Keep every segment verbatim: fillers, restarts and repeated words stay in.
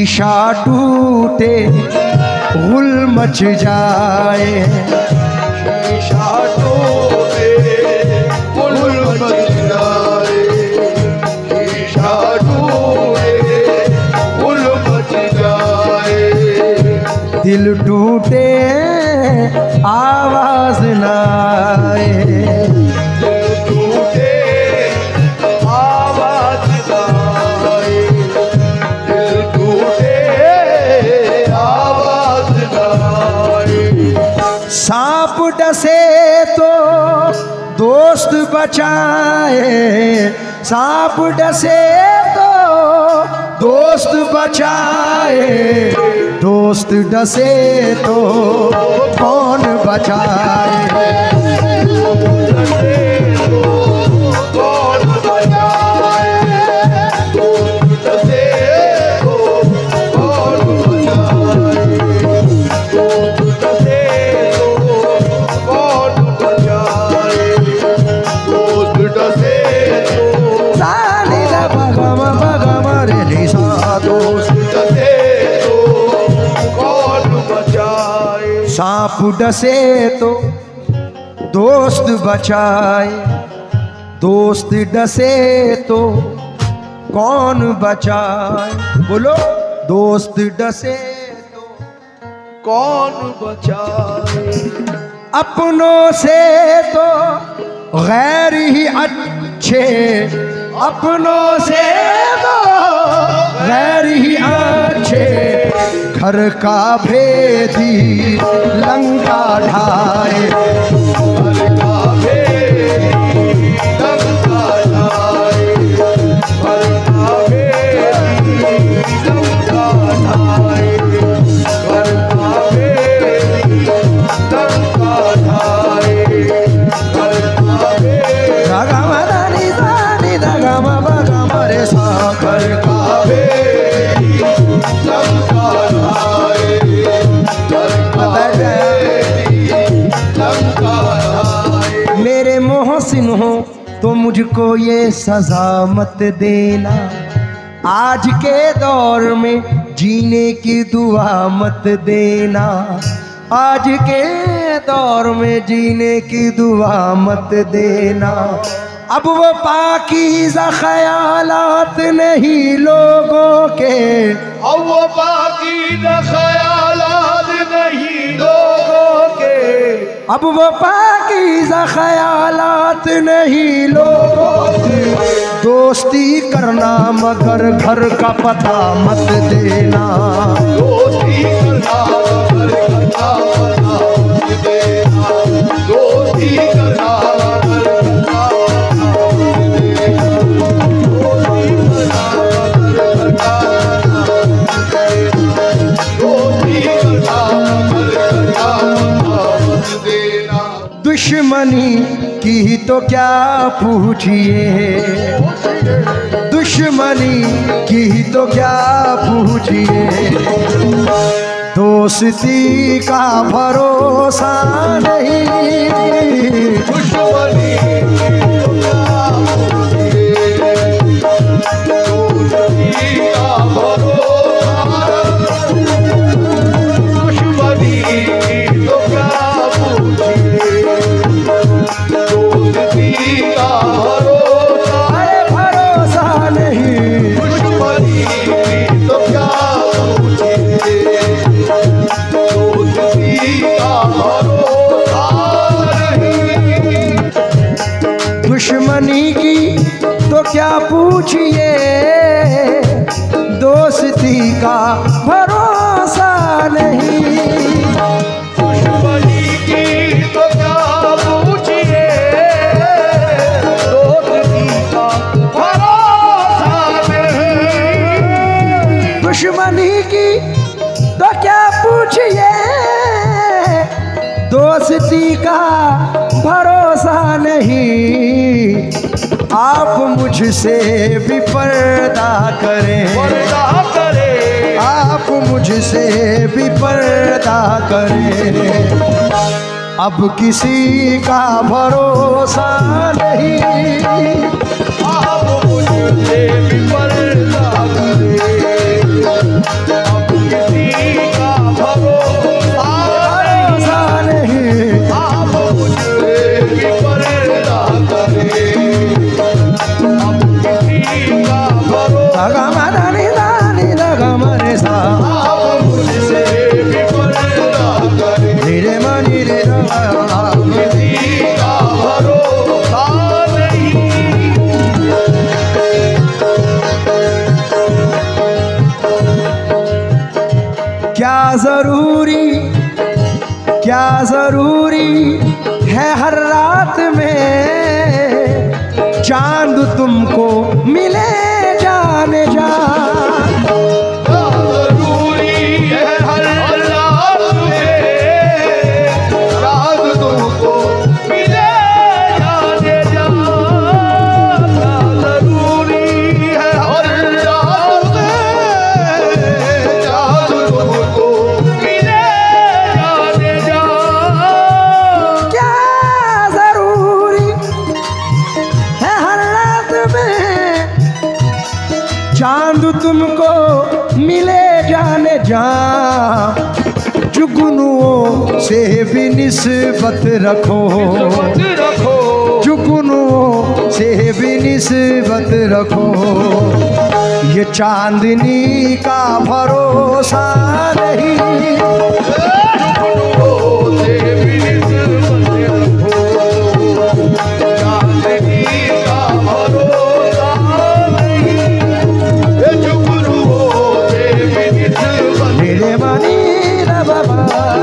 शीशा टूटे गुल मच जाए, शीशा टूटे गुल मच जाए, शीशा टूटे गुल मच जाए। दिल टूटे आवाज ना आए, दिल टूटे आवाज ना आए, दिल टूटे आवाज ना आए। सांप डसे तो दोस्त बचाए, सांप डसे तो दोस्त बचाए, दोस्त डसे तो कौन बचाए, कौन बचाए, दोस्त डसे तो कौन बचाए, दोस्त डसे तो कौन बचाए, दोस्त डसे तो सानी दा बगम बगम रे निशा, दोस्त डसे तो कौन बचाए। सांप डसे तो दोस्त बचाए, दोस्त डसे तो कौन बचाए, बोलो दोस्त डसे तो कौन बचाए। अपनों से तो गैर ही अच्छे, अपनों से तो गैर ही अच्छे, घर का भेदी लंका ढाए, घर का भेदी लंका ढाए, घर का भेदी लंका ढाए, घर का भेदी लंका ढाए, घर का भेदी गम दानी दानी गम बगम रे सा, घर का भेदी लंका ढाए, घर का भेदी लंका ढाए। मेरे मोहसिन हो तो मुझको ये सजा मत देना, आज के दौर में जीने की दुआ मत देना, आज के दौर में जीने की दुआ मत देना। अब वो पाकीज़ा ख़यालात नहीं लोगों के, अब वो पाकीज़ा ख़यालात नहीं लोगों के, अब वो पाकीज़ा ख़यालात नहीं लोगों के। दोस्ती करना मगर घर का पता मत देना, दोस्ती करना मगर घर का पता मत देना, दोस्ती करना मगर घर का पता मत देना, दोस्ती करना मगर घर का पता मत देना, दोस्ती करना मगर घर का पता मत देना। दुश्मनी की तो क्या पूछिए, दुश्मनी की तो क्या पूछिए, दोस्ती का भरोसा नहीं, दुश्मनी की तो क्या पूछिए, दोस्ती का भरोसा, दुश्मनी की तो क्या पूछिए, दोस्ती का भरोसा, अरे भरोसा नहीं, दुश्मनी की तो क्या पूछिए, दोस्ती का भरोसा नहीं। दुश्मनी की तो क्या पूछिए, दोस्ती का भरोसा नहीं, दुश्मनी की तो क्या पूछिए, दोस्ती का भरोसा नहीं। दुश्मनी की तो क्या पूछिए, दोस्ती का भरोसा नहीं। आप मुझसे भी पर्दा करें, पर्दा करे, आप मुझसे भी पर्दा करें, अब किसी का भरोसा नहीं। आप मुझसे भी पर्दा करे, जरूरी क्या जरूरी है हर रात में चांद तुमको मिले जाने जा। जरूरी है हर रात में चांद तुमको मिले जाने जा। जरूरी है हर रात में चांद तुमको मिले जाने जा। क्या जरूरी है हर रात में चांद तुमको मिले जाने जा। जुगनुओं से भी निस्बत रखो रखो जुगनुओं से भी निस्बत रखो। ये चांदनी का भरोसा नहीं मेरे मनी रा बाबा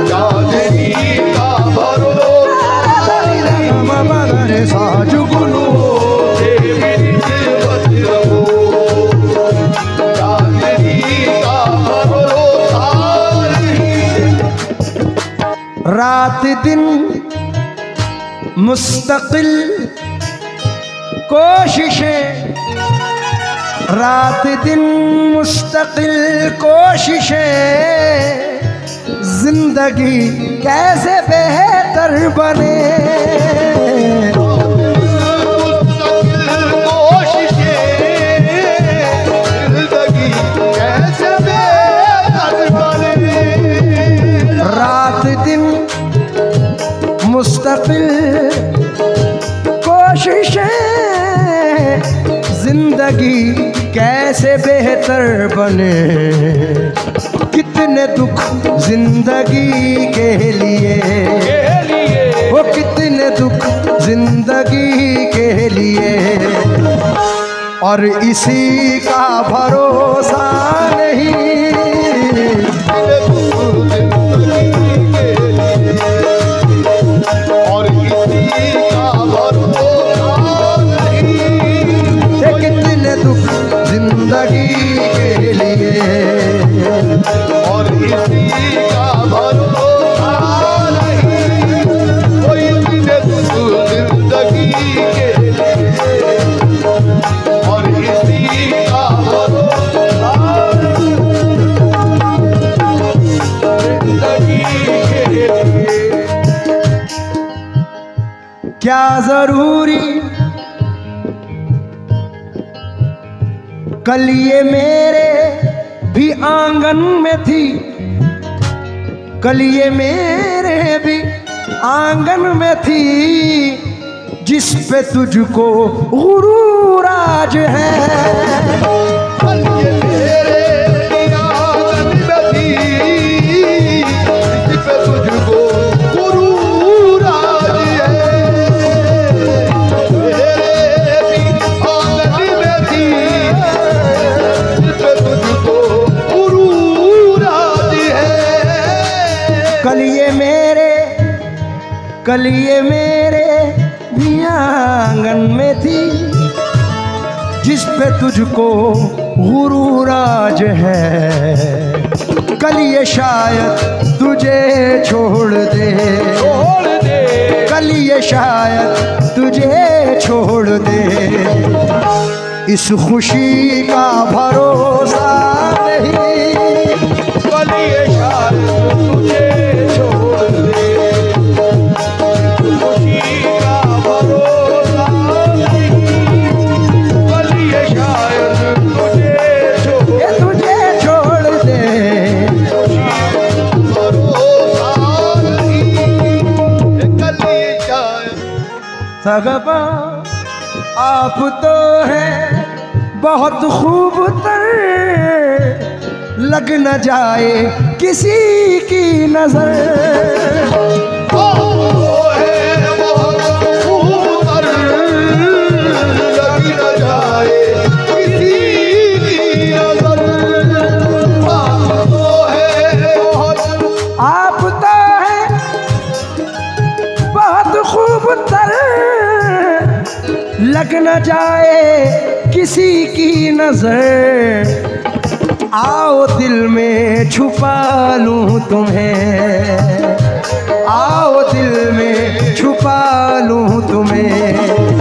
बाबा रे सा जुगनुओं रात दिन मुस्तकिल कोशिशें रात दिन मुस्तकिल कोशिशें जिंदगी कैसे बेहतर बने। रात दिन मुस्तकिल कोशिशें जिंदगी कैसे बेहतर बने। कितने दुख जिंदगी के लिए वो कितने दुख जिंदगी के लिए और इसी का भरोसा नहीं। और इसी का भरोसा नहीं। कितने दुख जिंदगी के लिए और इसी का भरोसा नहीं। कोई इतने दुख जिंदगी के लिए और इसी का भरोसा नहीं। जिंदगी के लिए क्या जरूरी कल ये मेरे भी आंगन में थी कल ये मेरे भी आंगन में थी जिस पे तुझको गुरूर आज है। कल ये मेरे आंगन में थी जिस पे तुझको गुरूर आज है। मेरे भी आंगन में थी जिस पे तुझको गुरूर आज है। कल ये मेरे कल ये मेरे भी आंगन में थी जिस पे तुझको गुरूर आज है। कल ये शायद तुझे छोड़ दे छोड़ दे कल ये शायद तुझे छोड़ दे। इस खुशी का भरोसा नहीं। कल ये शायद तुझे छोड़ दे। खुशी का भरोसा नहीं। कल ये शायद तुझे छोड़ ये तुझे छोड़ दे। भरोसा नहीं। कल ये शायद सगबा आप तो है बहुत खूब तर लग न जाए किसी की नजर। ओ है बहुत खूबतर लग न जाए किसी की नजर। ओ है बहुत नजर, आओ दिल में छुपा लूं तुम्हें, आओ दिल में छुपा लूं तुम्हें।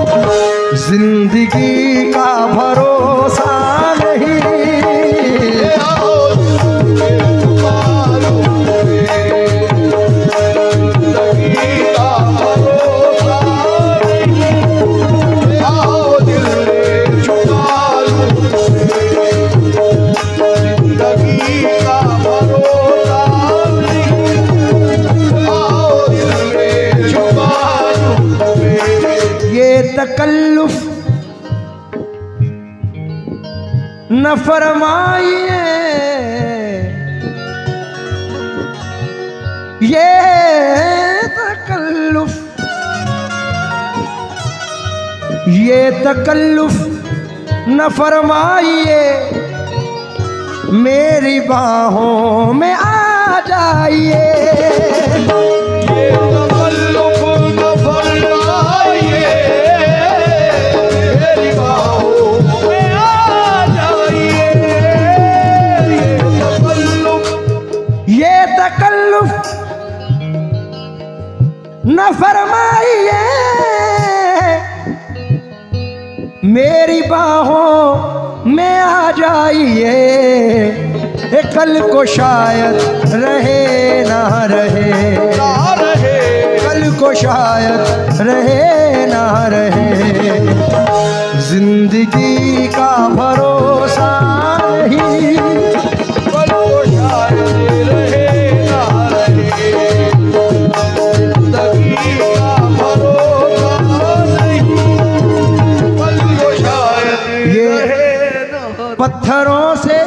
जिंदगी का भरोसा नहीं, आओ दिल में छुपा लूं तुम्हें। जिंदगी का भरोसा नहीं, आओ दिल में छुपा लूं तुम्हें। जिंदगी का भरोसा नहीं, आओ दिल में छुपा लूं तुम्हें। ये तकल्लुफ न फरमाइए, ये तकल्लुफ, ये तकल्लुफ न फरमाइए, मेरी बाहों में आ जाइए। ये तकल्लुफ न फरमाइए, मेरी बाहों में आ जाइए। ये तकल्लुफ, ये तकल्लुफ न फरमाइए, मेरी बाहों में आ जाइए। ये कल को शायद रहे ना रहे, ना रहे, कल को शायद रहे ना रहे। जिंदगी का भरोसा नहीं, कल को शायद रहे ना रहे। जिंदगी का भरोसा नहीं, कल को शायद ये रहे ना। पत्थरों से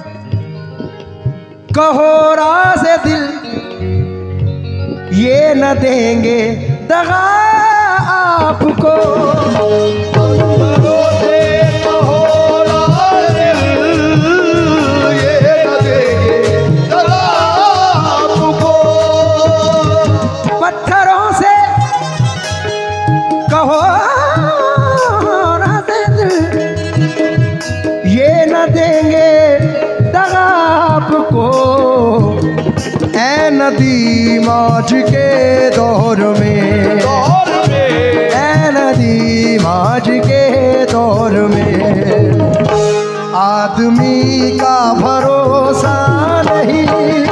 कहो राज़ दिल, ये न देंगे दगा आपको। पत्थरों से कहो राज़ दिल, ये न देंगे दगा आपको। पत्थरों से कहो राज़ दिल, ये न देंगे दगा आपको। ऐ नदी मौज के दौर में, दौर में, ऐ नदी मौज के दौर में, आदमी का भरोसा नहीं।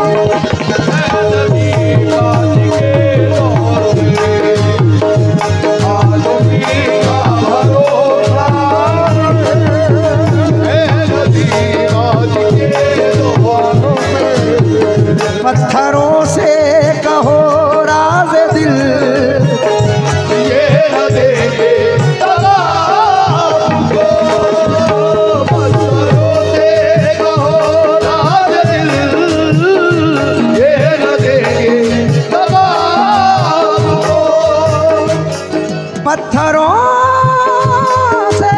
नदी आज के दौर में, आदमी का भरोसा है। नदी आज के दौर में, पत्थरों से कहो राज़ दिल, ये न देंगे दगा आपको। पत्थरों से कहो राज़ दिल, ये न देंगे दगा आपको। पत्थरों से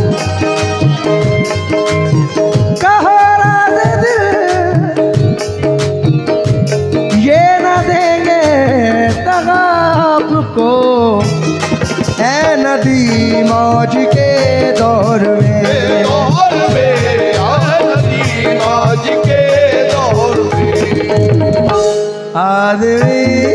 कहो राज़ दिल, ये न देंगे दगा आपको। ऐ नदी मौज के दौर में, दौर में, नदी आज के दौर में, आदमी